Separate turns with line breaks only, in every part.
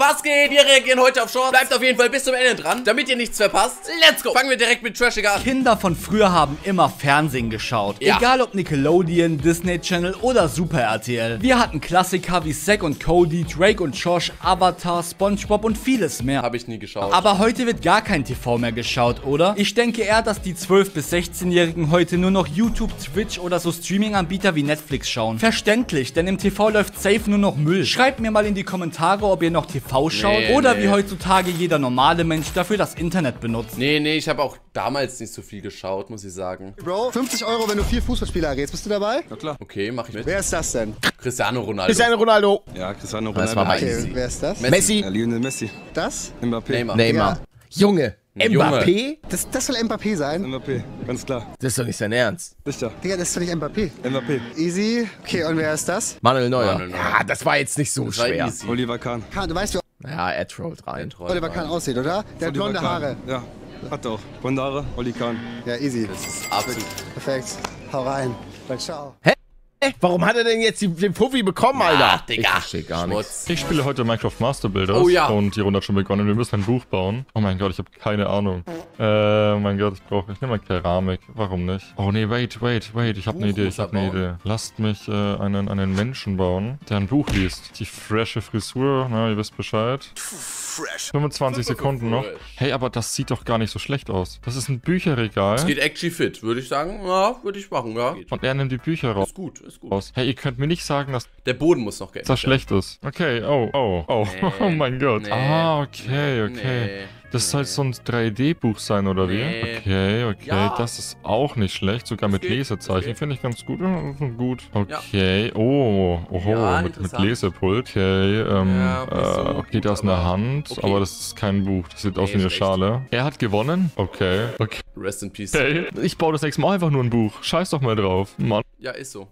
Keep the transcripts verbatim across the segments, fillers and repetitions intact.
Was geht? Wir reagieren heute auf Shorts. Bleibt auf jeden Fall bis zum Ende dran, damit ihr nichts verpasst. Let's go. Fangen wir direkt mit trashiger an.
Kinder von früher haben immer Fernsehen geschaut. Ja. Egal ob Nickelodeon, Disney Channel oder Super R T L. Wir hatten Klassiker wie Zack und Cody, Drake und Josh, Avatar, SpongeBob und vieles mehr.
Habe ich nie geschaut.
Aber heute wird gar kein T V mehr geschaut, oder? Ich denke eher, dass die zwölf- bis sechzehnjährigen heute nur noch YouTube, Twitch oder so Streaming-Anbieter wie Netflix schauen. Verständlich, denn im T V läuft safe nur noch Müll. Schreibt mir mal in die Kommentare, ob ihr noch T V schaut nee, oder nee. wie heutzutage jeder normale Mensch dafür das Internet benutzt.
Nee, nee, ich habe auch damals nicht so viel geschaut, muss ich sagen.
Bro, fünfzig Euro, wenn du vier Fußballspieler errätst. Bist du dabei?
Na klar. Okay, mach ich mit.
Wer ist das denn?
Cristiano Ronaldo.
Cristiano Ronaldo.
Ja, Cristiano Ronaldo.
Das war mal
okay,
easy.
Wer ist das?
Messi. Messi.
Ja, Lionel Messi.
Das?
Mbappé.
Neymar.
Neymar.
Ja.
Junge. Mbappé?
Das, das soll Mbappé sein?
Mbappé, ganz klar.
Das ist doch nicht sein Ernst.
Sicher.
Digga, das ist doch nicht Mbappé.
Mbappé.
Easy. Okay, und wer ist das?
Manuel Neuer.
Manuel Neuer.
Ja, das war jetzt nicht so
Das war
schwer.
easy.
Oliver Kahn.
Kahn, du weißt, wie
Ja, er trollt rein.
Oliver Kahn aussieht, oder? Der hat
Oliver
blonde
Kahn.
Haare.
Ja, hat er auch. Blonde Haare, Oli Kahn.
Ja, easy.
Das ist absolut.
Perfekt. Hau rein. Dann ciao.
Hä? Warum hat er denn jetzt die, den Puffi bekommen, Alter?
Ach, Digga.
Ich verstehe gar nichts.
Schmutz.
Ich spiele heute Minecraft Master Builders
Oh ja.
und die Runde hat schon begonnen. Wir müssen ein Buch bauen. Oh mein Gott, ich habe keine Ahnung. Äh, mein Gott, ich brauche, ich nehme mal Keramik. Warum nicht? Oh nee, wait, wait, wait. Ich habe eine
Buch
Idee,
muss
ich habe
er
eine
bauen.
Idee. Lasst mich äh, einen, einen Menschen bauen, der ein Buch liest. Die frische Frisur, na, ihr wisst Bescheid.
Fresh.
fünfundzwanzig Sekunden noch. Hey, aber das sieht doch gar nicht so schlecht aus. Das ist ein Bücherregal.
Es geht actually fit, würde ich sagen. Ja, würde ich machen, ja.
Und er nimmt die Bücher raus.
Ist gut, ist gut.
Hey, ihr könnt mir nicht sagen, dass
Der Boden muss noch geändert
das schlecht ist. Okay, oh, oh, oh.
Nee,
oh mein Gott.
nee,
Ah, okay, okay.
Nee,
Das soll so ein drei D-Buch sein, oder wie?
Nee.
Okay, okay.
Ja.
Das ist auch nicht schlecht. Sogar mit
geht, das
Lesezeichen
geht.
finde ich ganz gut. Ja, gut. Okay. Oh, oho,
Ja,
mit, mit
interessant.
Lesepult. Okay, ähm,
Ja, nicht so
äh, okay,
gut,
da ist eine
aber
Hand,
okay.
aber das ist kein Buch. Das sieht aus
Nee,
wie eine
schlecht.
Schale. Er hat gewonnen? Okay, okay.
Rest in peace.
Hey, ich baue das nächste Mal einfach nur ein Buch. Scheiß doch mal drauf. Mann.
Ja, ist so.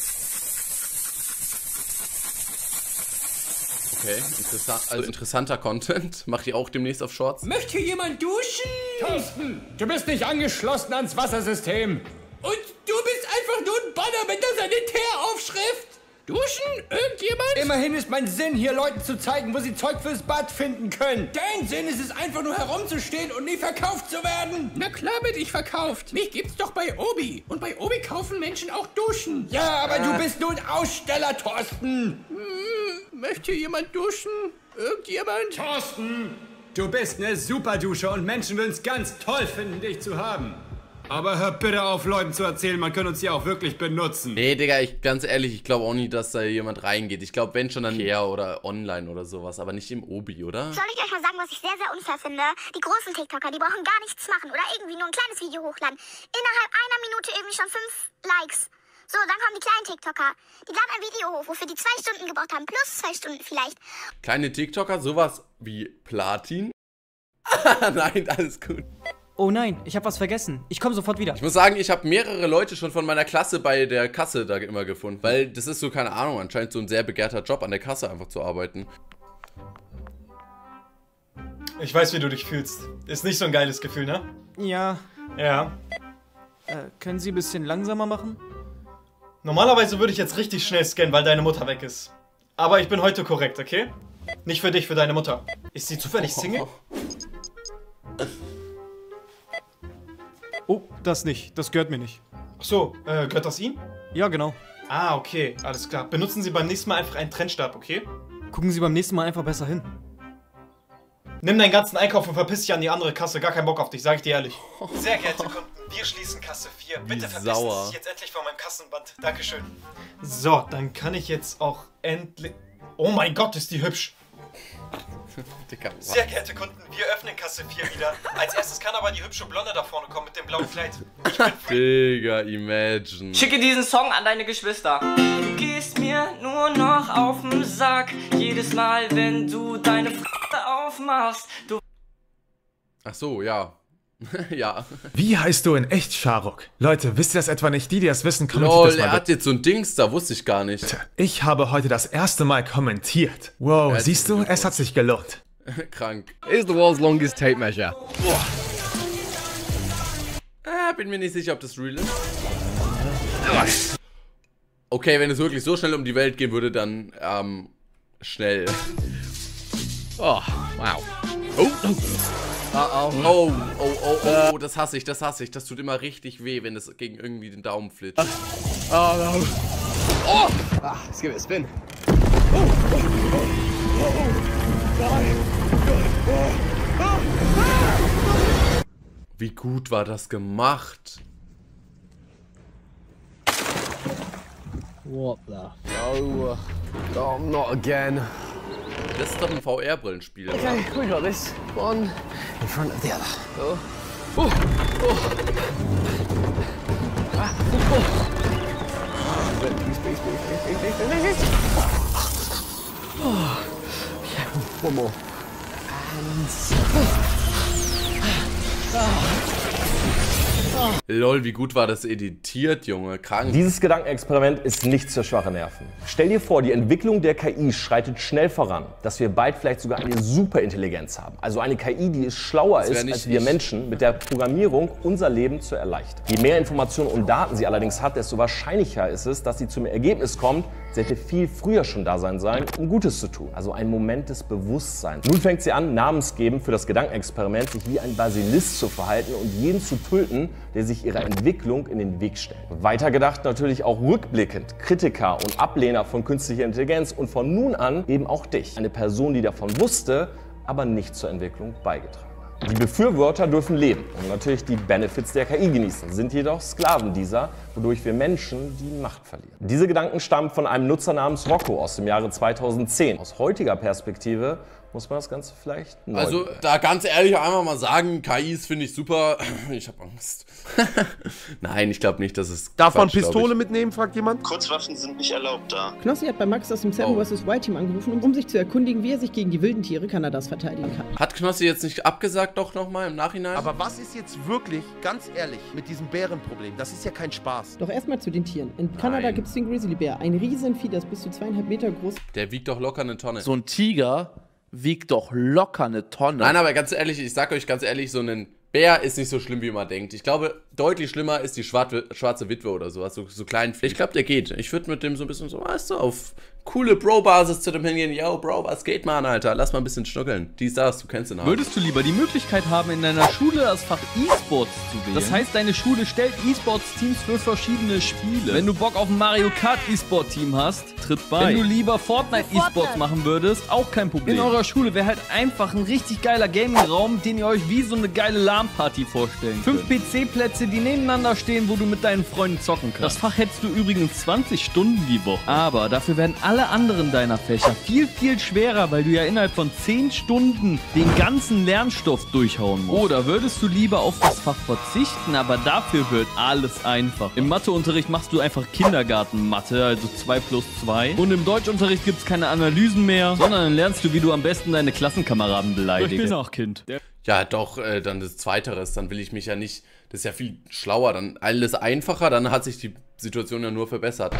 Okay, interessant, also interessanter Content. Macht ihr auch demnächst auf Shorts?
Möchte hier jemand duschen? Thorsten, du bist nicht angeschlossen ans Wassersystem. Und du bist einfach nur ein Banner mit der Sanitäraufschrift. Duschen? Irgendjemand? Immerhin ist mein Sinn, hier Leuten zu zeigen, wo sie Zeug fürs Bad finden können. Dein Sinn ist es einfach nur herumzustehen und nie verkauft zu werden. Na klar bin ich verkauft. Mich gibt's doch bei Obi. Und bei Obi kaufen Menschen auch Duschen. Ja, aber du bist nur ein Aussteller, Thorsten. Hm, möchte jemand duschen? Irgendjemand? Thorsten, du bist eine Superdusche und Menschen würden es ganz toll finden, dich zu haben. Aber hör bitte auf, Leuten zu erzählen, man kann uns hier auch wirklich benutzen.
Nee, Digga, ich, ganz ehrlich, ich glaube auch nie, dass da jemand reingeht. Ich glaube, wenn schon, dann eher oder online oder sowas, aber nicht im Obi, oder?
Soll ich euch mal sagen, was ich sehr, sehr unfair finde? Die großen TikToker, die brauchen gar nichts machen oder irgendwie nur ein kleines Video hochladen. Innerhalb einer Minute irgendwie schon fünf Likes. So, dann kommen die kleinen TikToker. Die laden ein Video hoch, wofür die zwei Stunden gebraucht haben, plus zwei Stunden vielleicht.
Kleine TikToker, sowas wie Platin? Nein, alles gut.
Oh nein, ich habe was vergessen. Ich komme sofort wieder.
Ich muss sagen, ich habe mehrere Leute schon von meiner Klasse bei der Kasse da immer gefunden. Weil das ist so, keine Ahnung, anscheinend so ein sehr begehrter Job, an der Kasse einfach zu arbeiten.
Ich weiß, wie du dich fühlst. Ist nicht so ein geiles Gefühl, ne?
Ja,
Ja.
äh, können Sie ein bisschen langsamer machen?
Normalerweise würde ich jetzt richtig schnell scannen, weil deine Mutter weg ist. Aber ich bin heute korrekt, okay? Nicht für dich, für deine Mutter. Ist sie zufällig Single?
Oh, das nicht. Das gehört mir nicht.
Ach so, äh, gehört das Ihnen?
Ja, genau.
Ah, okay, alles klar. Benutzen Sie beim nächsten Mal einfach einen Trennstab, okay?
Gucken Sie beim nächsten Mal einfach besser hin.
Nimm deinen ganzen Einkauf und verpiss dich an die andere Kasse. Gar keinen Bock auf dich, sag ich dir ehrlich. Sehr geehrte Kunden, wir schließen Kasse vier. Bitte verpissen Sie sich jetzt endlich von meinem Kassenband. Dankeschön. So, dann kann ich jetzt auch endlich... Oh mein Gott, ist die hübsch.
Digga,
Sehr geehrte Kunden, wir öffnen Kasse vier wieder. Als erstes kann aber die hübsche Blonde da vorne kommen mit dem blauen Kleid. Ich bin free.
Digga, imagine.
Schicke diesen Song an deine Geschwister. Du gehst mir nur noch auf den Sack. Jedes Mal, wenn du deine Fresse aufmachst. Du
Ach so, ja. Ja.
Wie heißt du in echt, Sharuk? Leute, wisst ihr das etwa nicht? Die, die das wissen, kommentiert
Lol,
das mal
er
bitte.
hat jetzt so ein Dings, da wusste ich gar nicht.
Ich habe heute das erste Mal kommentiert. Wow,
Ja,
siehst du? Es hat sich gelohnt.
Krank.
Is the world's longest tape measure.
Boah. Ah, bin mir nicht sicher, ob das real ist. Okay, wenn es wirklich so schnell um die Welt gehen würde, dann, ähm, schnell.
Oh, wow.
Oh, oh. Oh, oh, oh, oh, oh, das hasse ich, das hasse ich. Das tut immer richtig weh, wenn es gegen irgendwie den Daumen flitscht.
Oh, no. Oh! Ah, let's give it a spin. Oh, oh, oh, oh, oh, oh, oh.
Wie gut war das gemacht?
What the? No, oh, not again.
Das ist doch ein V R-Brillenspiel.
Okay, we got this. One in front of the other. Oh. Oh. Oh. Ah. Oh. Please, please, please, please, please, please, please. Oh. Yeah, one more. And... Oh.
Lol, wie gut war das editiert, Junge. Krank.
Dieses Gedankenexperiment ist nichts für schwache Nerven. Stell dir vor, die Entwicklung der K I schreitet schnell voran, dass wir bald vielleicht sogar eine Superintelligenz haben. Also eine K I, die es schlauer ist als wir Menschen, mit der Programmierung unser Leben zu erleichtern. Je mehr Informationen und Daten sie allerdings hat, desto wahrscheinlicher ist es, dass sie zum Ergebnis kommt, sie hätte viel früher schon da sein sollen, um Gutes zu tun. Also ein Moment des Bewusstseins. Nun fängt sie an, namensgebend für das Gedankenexperiment, sich wie ein Basilisk zu verhalten und jeden zu töten, der sich ihrer Entwicklung in den Weg stellt. Weitergedacht natürlich auch rückblickend Kritiker und Ablehner von künstlicher Intelligenz und von nun an eben auch dich. Eine Person, die davon wusste, aber nicht zur Entwicklung beigetragen hat. Die Befürworter dürfen leben und natürlich die Benefits der K I genießen, sind jedoch Sklaven dieser, wodurch wir Menschen die Macht verlieren. Diese Gedanken stammen von einem Nutzer namens Rocco aus dem Jahre zweitausendzehn. Aus heutiger Perspektive muss man das Ganze vielleicht neu
Also,
bewerten.
da ganz ehrlich einfach mal sagen, K Is finde ich super. Ich habe Angst. Nein, ich glaube nicht, dass es
Darf man
Quatsch,
Pistole mitnehmen, fragt jemand?
Kurzwaffen sind nicht erlaubt da.
Knossi hat bei Max aus dem Seven versus. Wild Team angerufen, um sich zu erkundigen, wie er sich gegen die wilden Tiere Kanadas verteidigen kann.
Hat Knossi jetzt nicht abgesagt, doch nochmal im Nachhinein?
Aber was ist jetzt wirklich, ganz ehrlich, mit diesem Bärenproblem? Das ist ja kein Spaß.
Doch erstmal zu den Tieren. In Kanada gibt es den Grizzlybär, ein Riesenvieh, das bis zu zweieinhalb Meter groß ist.
Der wiegt doch locker eine Tonne.
So ein Tiger wiegt doch locker eine Tonne.
Nein, aber ganz ehrlich, ich sag euch ganz ehrlich, so ein Bär ist nicht so schlimm, wie man denkt. Ich glaube, deutlich schlimmer ist die schwarze, schwarze Witwe oder sowas, so, so kleinen Flächen. Ich glaube, der geht. Ich würde mit dem so ein bisschen so, weißt du, auf coole Bro-Basis zu dem hingehen. Yo, Bro, was geht, Mann, Alter? Lass mal ein bisschen schnuckeln. Dies, das, du kennst den Namen.
Würdest du lieber die Möglichkeit haben, in deiner Schule das Fach E-Sports zu wählen? Das heißt, deine Schule stellt E-Sports-Teams für verschiedene Spiele. Wenn du Bock auf ein Mario Kart E-Sport-Team hast, tritt bei. Wenn du lieber Fortnite E-Sports machen würdest, auch kein Problem. In eurer Schule wäre halt einfach ein richtig geiler Gaming-Raum, den ihr euch wie so eine geile LAN-Party vorstellen könnt. Fünf P C-Plätze, die nebeneinander stehen, wo du mit deinen Freunden zocken kannst. Das Fach hättest du übrigens zwanzig Stunden die Woche. Aber dafür werden alle anderen deiner Fächer viel, viel schwerer, weil du ja innerhalb von zehn Stunden den ganzen Lernstoff durchhauen musst. Oder würdest du lieber auf das Fach verzichten, aber dafür wird alles einfach. Im Matheunterricht machst du einfach Kindergarten-Mathe, also zwei plus zwei. Und im Deutschunterricht gibt es keine Analysen mehr, sondern dann lernst du, wie du am besten deine Klassenkameraden beleidigst. Ich bin auch Kind.
Ja, doch, äh, dann das Zweiteres. Dann will ich mich ja nicht... Das ist ja viel schlauer. Dann alles einfacher, dann hat sich die Situation ja nur verbessert.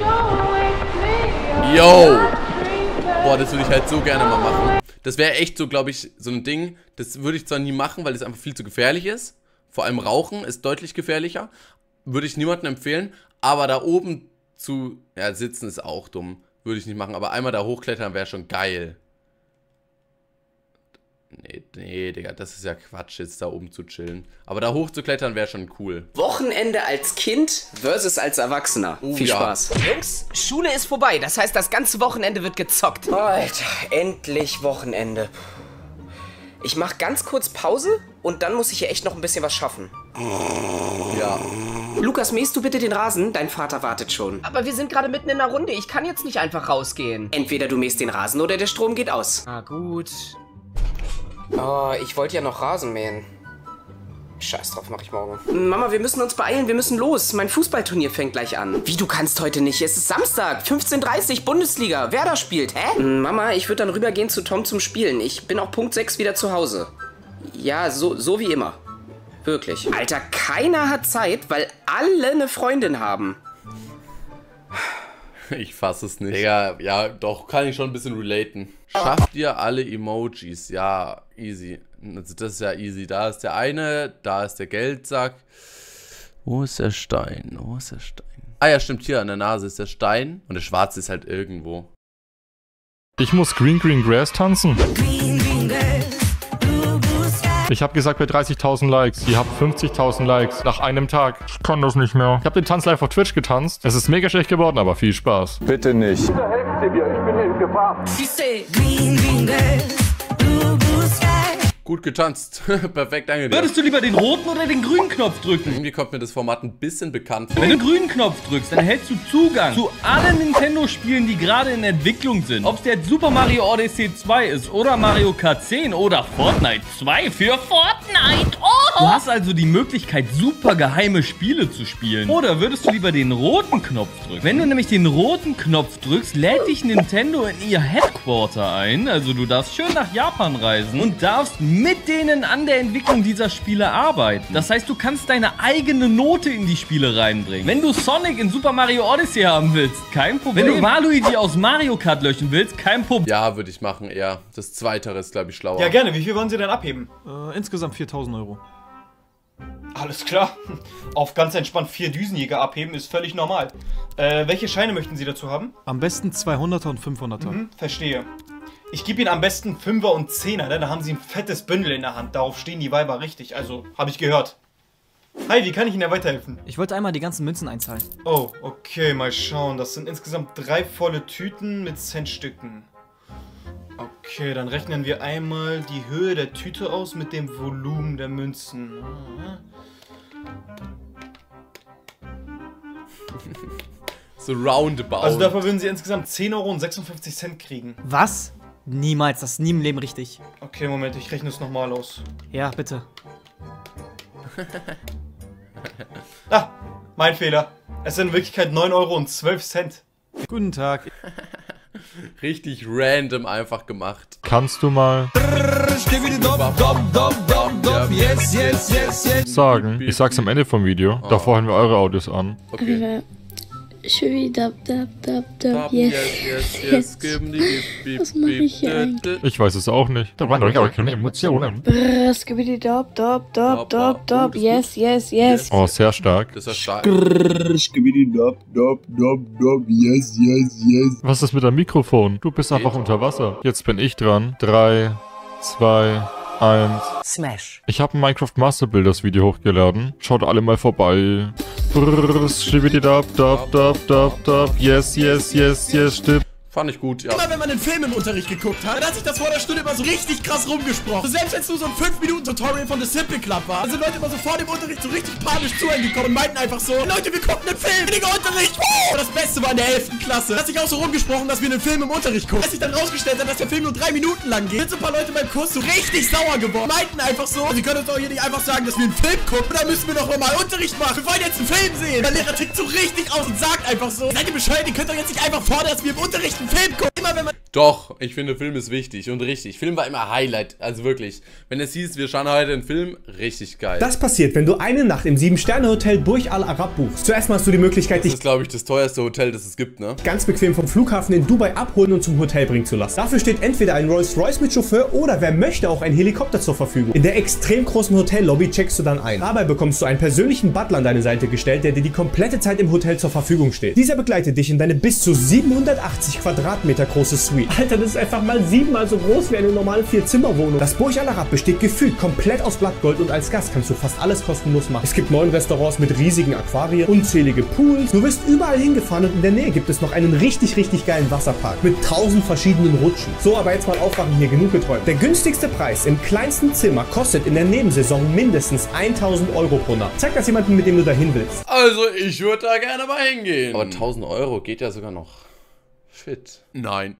Yo! Boah, das würde ich halt so gerne mal machen. Das wäre echt so, glaube ich, so ein Ding. Das würde ich zwar nie machen, weil es einfach viel zu gefährlich ist. Vor allem Rauchen ist deutlich gefährlicher. Würde ich niemandem empfehlen. Aber da oben zu... Ja, sitzen ist auch dumm. Würde ich nicht machen. Aber einmal da hochklettern wäre schon geil. Nee, nee, Digga, das ist ja Quatsch, jetzt da oben zu chillen. Aber da hoch zu klettern wäre schon cool.
Wochenende als Kind versus als Erwachsener.
Oh,
Viel
ja.
Spaß. Jungs, Schule ist vorbei. Das heißt, das ganze Wochenende wird gezockt. Alter, endlich Wochenende. Ich mach ganz kurz Pause und dann muss ich hier echt noch ein bisschen was schaffen.
Ja.
Lukas, mähst du bitte den Rasen? Dein Vater wartet schon. Aber wir sind gerade mitten in einer Runde. Ich kann jetzt nicht einfach rausgehen. Entweder du mähst den Rasen oder der Strom geht aus. Ah, gut. Oh, ich wollte ja noch Rasen mähen. Scheiß drauf, mach ich morgen. Mama, wir müssen uns beeilen, wir müssen los. Mein Fußballturnier fängt gleich an. Wie, du kannst heute nicht? Es ist Samstag, fünfzehn Uhr dreißig, Bundesliga. Werder spielt, hä? Mama, ich würde dann rübergehen zu Tom zum Spielen. Ich bin auch Punkt sechs wieder zu Hause. Ja, so, so wie immer. Wirklich. Alter, keiner hat Zeit, weil alle eine Freundin haben.
Ich fasse es nicht. Digga, ja, doch, kann ich schon ein bisschen relaten. Schafft ihr alle Emojis? Ja, easy. Also das ist ja easy. Da ist der eine, da ist der Geldsack. Wo ist der Stein? Wo ist der Stein? Ah ja, stimmt, hier an der Nase ist der Stein. Und der schwarze ist halt irgendwo.
Ich muss Green Green Grass tanzen. Ich habe gesagt bei dreißigtausend Likes. Ihr habt fünfzigtausend Likes nach einem Tag. Ich kann das nicht mehr. Ich habe den Tanz live auf Twitch getanzt. Es ist mega schlecht geworden, aber viel Spaß.
Bitte nicht.
Bitte helfen Sie mir, ich bin in Gefahr.
Gut getanzt. Perfekt angenehm.
Würdest du lieber den roten oder den grünen Knopf drücken?
Irgendwie kommt mir das Format ein bisschen bekannt vor.
Wenn du den grünen Knopf drückst, dann erhältst du Zugang zu allen Nintendo-Spielen, die gerade in Entwicklung sind. Ob es jetzt Super Mario Odyssey zwei ist oder Mario Kart zehn oder Fortnite zwei für Fortnite. Oh! Du hast also die Möglichkeit, super geheime Spiele zu spielen. Oder würdest du lieber den roten Knopf drücken? Wenn du nämlich den roten Knopf drückst, lädt dich Nintendo in ihr Headquarter ein. Also du darfst schön nach Japan reisen und darfst mit denen an der Entwicklung dieser Spiele arbeiten. Das heißt, du kannst deine eigene Note in die Spiele reinbringen. Wenn du Sonic in Super Mario Odyssey haben willst, kein Problem. Wenn du Waluigi aus Mario Kart löschen willst, kein Problem.
Ja, würde ich machen, eher. Das Zweitere ist, glaube ich, schlauer.
Ja, gerne. Wie viel wollen Sie denn abheben?
Äh, insgesamt viertausend Euro.
Alles klar. Auf ganz entspannt vier Düsenjäger abheben ist völlig normal. Äh, welche Scheine möchten Sie dazu haben?
Am besten zweihunderter und fünfhunderter.
Mhm, verstehe. Ich gebe Ihnen am besten Fünfer und Zehner, ne? Da haben Sie ein fettes Bündel in der Hand. Darauf stehen die Weiber richtig. Also, habe ich gehört. Hi, wie kann ich Ihnen da weiterhelfen?
Ich wollte einmal die ganzen Münzen einzahlen.
Oh, okay, mal schauen. Das sind insgesamt drei volle Tüten mit Centstücken. Okay, dann rechnen wir einmal die Höhe der Tüte aus mit dem Volumen der Münzen.
So roundabout.
Also dafür würden Sie insgesamt zehn Euro und sechsundfünfzig Cent kriegen.
Was? Niemals, das ist nie im Leben richtig.
Okay, Moment, ich rechne es nochmal aus.
Ja, bitte.
Ah, mein Fehler. Es sind in Wirklichkeit neun Euro und zwölf Cent.
Guten Tag.
Richtig random einfach gemacht.
Kannst du mal sagen? Ich sag's am Ende vom Video.
Oh.
Davor hören wir eure Audios an.
Okay.
Schübi, dab, dab, dab, dab, yes, yes, yes, yes. Was mache ich hier eigentlich?
Ich weiß es auch nicht. Da waren doch keine Emotionen.
Brrr, skibidi, dab, dab, dab, dab, dab, yes, yes, yes.
Oh, sehr stark.
Das ist stark.
Skibidi dab, dab, dab, dab, yes, yes, yes.
Was ist mit dem Mikrofon? Du bist einfach unter Wasser. Jetzt bin ich dran. Drei, zwei, eins.
Smash.
Ich habe ein Minecraft Master Builders Video hochgeladen. Schaut alle mal vorbei. Brrr, skibidi dab, dab, dab, dab, dab, yes, yes, yes, yes, stimmt.
Fand ich gut, ja.
Immer wenn man einen Film im Unterricht geguckt hat, dann hat sich das vor der Stunde immer so richtig krass rumgesprochen. So, selbst wenn es nur so ein fünf Minuten Tutorial von The Simple Club war, dann sind Leute immer so vor dem Unterricht so richtig panisch zu einem gekommen und meinten einfach so, Leute, wir gucken einen Film, weniger Unterricht. Und das Beste war in der elften Klasse. Da hat sich auch so rumgesprochen, dass wir einen Film im Unterricht gucken. Als sich dann rausgestellt hat, dass der Film nur drei Minuten lang geht, sind so ein paar Leute beim Kurs so richtig sauer geworden. Meinten einfach so, sie können uns doch hier nicht einfach sagen, dass wir einen Film gucken. Da müssen wir doch nochmal Unterricht machen. Wir wollen jetzt einen Film sehen. Der Lehrer tickt so richtig aus und sagt einfach so, seid ihr bescheuert, ihr könnt doch jetzt nicht einfach fordern, dass wir im Unterricht einen Film gucken. Immer wenn man
Doch, ich finde, Film ist wichtig und richtig. Film war immer Highlight, also wirklich. Wenn es hieß, wir schauen heute einen Film, richtig geil.
Das passiert, wenn du eine Nacht im sieben Sterne Hotel Burj Al Arab buchst. Zuerst mal hast du die Möglichkeit,
das
dich
ist, glaube ich, das teuerste Hotel, das es gibt, ne?
ganz bequem vom Flughafen in Dubai abholen und zum Hotel bringen zu lassen. Dafür steht entweder ein Rolls-Royce mit Chauffeur oder wer möchte auch ein Helikopter zur Verfügung. In der extrem großen Hotellobby checkst du dann ein. Dabei bekommst du einen persönlichen Butler an deine Seite gestellt, der dir die komplette Zeit im Hotel zur Verfügung steht. Dieser begleitet dich in deine bis zu siebenhundertachtzig Quadratmeter große Suite. Alter, das ist einfach mal siebenmal so groß wie eine normale Vier-Zimmer-Wohnung. Das Burj Al Arab besteht gefühlt komplett aus Blattgold und als Gast kannst du fast alles kostenlos machen. Es gibt neun Restaurants mit riesigen Aquarien, unzählige Pools. Du wirst überall hingefahren und in der Nähe gibt es noch einen richtig, richtig geilen Wasserpark mit tausend verschiedenen Rutschen. So, aber jetzt mal aufwachen, hier genug geträumt. Der günstigste Preis im kleinsten Zimmer kostet in der Nebensaison mindestens tausend Euro pro Nacht. Zeig das jemandem, mit dem du dahin willst.
Also, ich würde da gerne mal hingehen. Aber tausend Euro geht ja sogar noch. Shit. Nein.